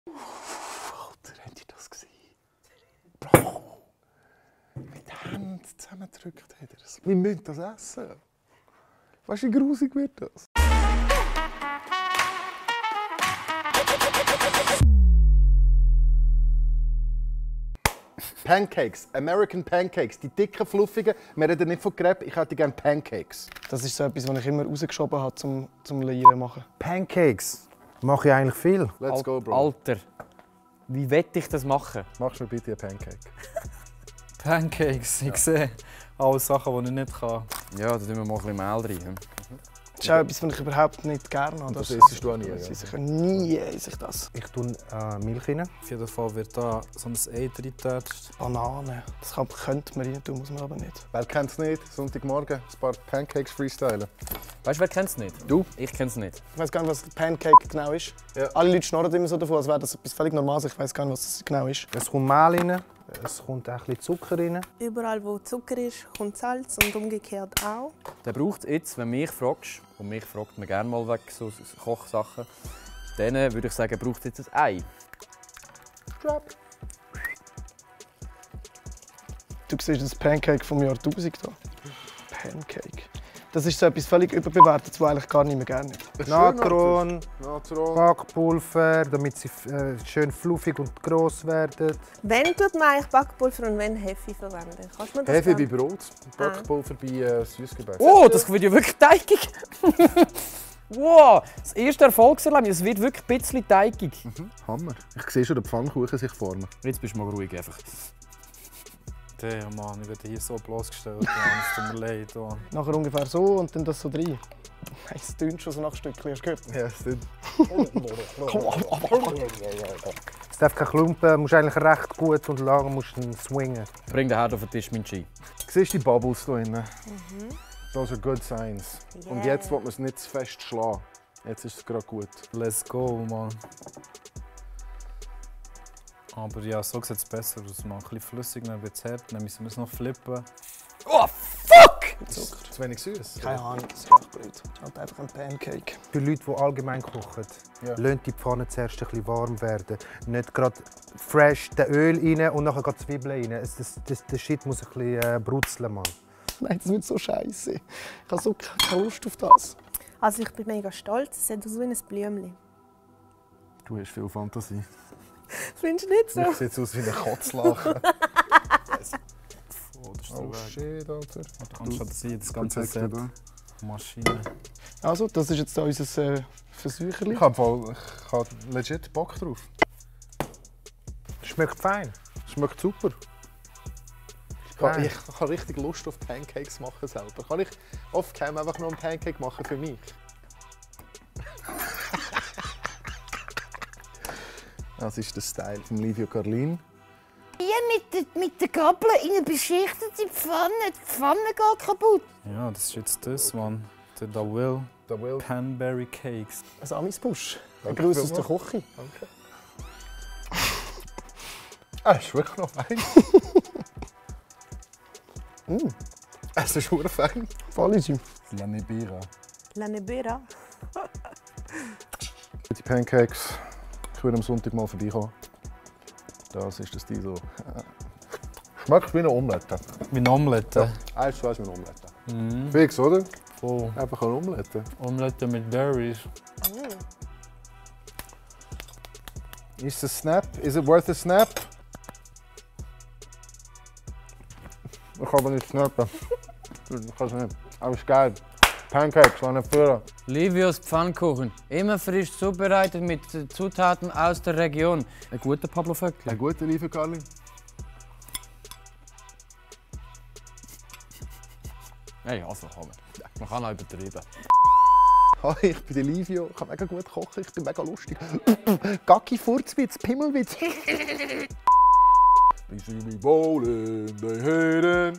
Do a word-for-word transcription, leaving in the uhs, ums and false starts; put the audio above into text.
Alter, habt ihr das gesehen? Bro! Mit den Händen zusammengedrückt hat er das. Wir müssen das essen. Weißt du, wie grusig wird das? Pancakes, American Pancakes, die dicken, fluffigen. Wir reden nicht von Crepe, ich hätte gerne Pancakes. Das ist so etwas, was ich immer rausgeschoben habe, zum, zum Leieren machen. Pancakes mache ich eigentlich viel. Let's go, Bro. Alter, wie wett ich das machen? Machst du mir bitte einen Pancake? Pancakes, ich ja. sehe alle Sachen, die ich nicht kann. Ja, da tun wir mal ein bisschen Mehl rein. Das ist auch etwas, was ich überhaupt nicht gerne habe. Das isst du auch nie, ja? Ich nie esse ich das. Ich tue äh, Milch rein. Auf jeden Fall wird da so ein Ei reingetatscht. Banane. Das kann, könnte man rein tun, muss man aber nicht. Wer kennt es nicht? Sonntagmorgen ein paar Pancakes freestylen. Weißt du, wer kennt es nicht? Du? Ich kenne es nicht. Ich weiß gar nicht, was Pancake genau ist. Ja. Alle Leute schnurren immer so davon, als wäre das etwas völlig Normales. Ich weiß gar nicht, was das genau ist. Es kommt Mehl rein, es kommt auch ein bisschen Zucker rein. Überall, wo Zucker ist, kommt Salz und umgekehrt auch. Der braucht jetzt, wenn du mich fragst, und mich fragt man gerne mal weg so Kochsachen, dann würde ich sagen, braucht jetzt ein Ei. Drop. Du siehst das Pancake vom Jahr tausend hier. Pancake. Das ist so etwas völlig überbewertet, was eigentlich gar nicht mehr gerne ist. Natron, Natron, Backpulver, damit sie äh, schön fluffig und gross werden. Wenn tut man eigentlich Backpulver und wenn Hefe verwenden? Kannst du mir das Hefe bei sagen? Brot, Backpulver bei äh, Süßgebäck. Oh, das wird ja wirklich teigig! Wow, das erste Erfolgserlebnis, es wird wirklich ein bisschen teigig. Mhm. Hammer. Ich sehe schon den Pfannkuchen sich formen. Jetzt bist du mal ruhig einfach. Der Mann, ich werde hier so bloßgestellt, es tut mir leid. Mann. Nachher ungefähr so und dann das so rein. Es tönt schon so nach Stückchen, hast du gehört? Ja, es stimmt. Es darf kein Klumpen, du musst eigentlich recht gut und lang musst du swingen. Bring den Herd auf den Tisch, mein G. Siehst du die Bubbles hier drin? Mhm. Those are good signs. Yeah. Und jetzt will man es nicht zu fest schlagen. Jetzt ist es gerade gut. Let's go, Mann. Aber ja, so sieht es besser aus. Ein bisschen flüssig, dann wird es hart, dann müssen wir es noch flippen. Oh, fuck! Zucker. Zu wenig süß. Keine Ahnung, das ist echt blöd. Das ist halt einfach ein Pancake. Für Leute, die allgemein kochen, Ja. lasst die Pfanne zuerst ein bisschen warm werden. Nicht gerade fresh das Öl rein und nachher die Zwiebeln rein. Das, das, das, der Shit muss ein bisschen äh, brutzeln, Mann. Nein, das wird so scheiße. Ich habe so keine Lust auf das. Also ich bin mega stolz, es sieht aus wie ein Blümchen. Du hast viel Fantasie. Findest du nicht so? Mich sieht aus wie ein Kotzlachen. Oh, das ist Oh oh, shit, Alter. Du kannst schon sehen, das ganze Perfekt, Set. oder? Maschine. Also, das ist jetzt unser äh, Versucherli. Ich habe ich hab legit Bock drauf. Schmeckt fein. Schmeckt super. Ich habe, ich habe richtig Lust auf Pancakes machen selber. Kann ich off-cam einfach noch einen Pancake machen für mich? Das ist der Style von Livio Carlin. Hier mit der, mit der Gabel in eine beschichtete Pfanne. Die Pfanne geht kaputt. Ja, das ist jetzt das, Mann. Der Da Will Da will. Panberry Cakes. Ein Amisbusch. Ein Danke Gruß aus der vielmals. Küche. Danke. Ah, ist wirklich noch fein. mm. Es ist wirklich fein. Voll easy. La Nebira. La Nebera. Die Pancakes. Ich würde am Sonntag mal vorbeikommen. Das ist das Stil so. Schmeckt wie eine Omelette. Wie eine Omelette. Ja, eins zu eins wie eine Omelette. Mhm. Fix, oder? Voll. Einfach eine Omelette. Omelette mit Berries. Ist es Snap? Is it worth a snap? Ich kann aber nicht snappen. Ich kann es nicht. Aber es ist geil. Pancakes, eine Führer. Livios Pfannkuchen. Immer frisch zubereitet mit Zutaten aus der Region. Ein guter Pablo Vöckli. Ein guter Livio Carlin. Hey, also komm. Man kann auch übertreiben. Hi, ich bin der Livio. Ich kann mega gut kochen. Ich bin mega lustig. Gacki, Furzwitz, Pimmelwitz. They see me bowling, they hating.